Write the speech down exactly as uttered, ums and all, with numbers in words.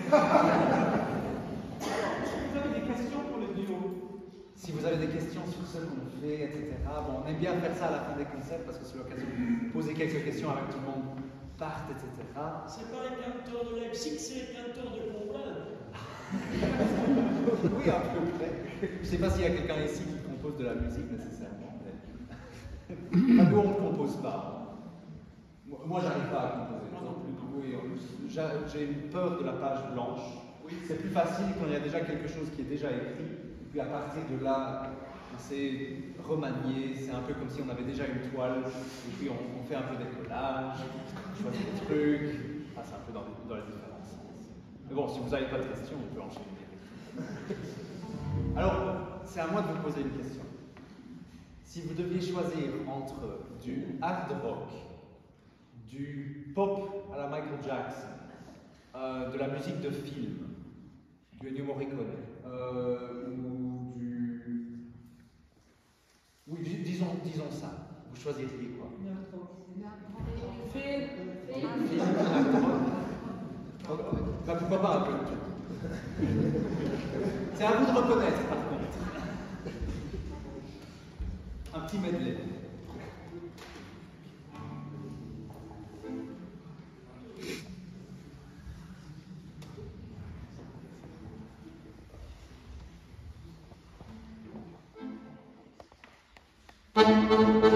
Vous avez des questions pour le duo? Si vous avez des questions sur ce qu'on fait, et cetera. Bon, on aime bien faire ça à la fin des concerts parce que c'est l'occasion de poser quelques questions avec tout le monde, part, et cetera. C'est pas les canteurs de Leipzig, c'est les canteurs de Comblain. Oui, à peu près. Je ne sais pas s'il y a quelqu'un ici qui compose de la musique nécessairement. Mais... Enfin, nous, on ne compose pas. Moi, j'arrive pas à composer. Moi non plus. Oui, j'ai une peur de la page blanche. Oui. C'est plus facile quand il y a déjà quelque chose qui est déjà écrit. Et puis à partir de là, on s'est remanié. C'est un peu comme si on avait déjà une toile. Et puis on, on fait un peu des collages, on choisit des trucs. Ah, c'est un peu dans, dans la différence. Mais bon, si vous n'avez pas de questions, on peut enchaîner. Alors, c'est à moi de vous poser une question. Si vous deviez choisir entre du hard rock, du pop à la Michael Jackson, euh, de la musique de film, du Ennio Morricone, euh, ou du... Oui, disons, disons ça. Vous choisiriez quoi? Film. Film, hard rock. Enfin, pourquoi pas un peu de tout. C'est à vous de reconnaître, par contre. Un petit medley. Thank you.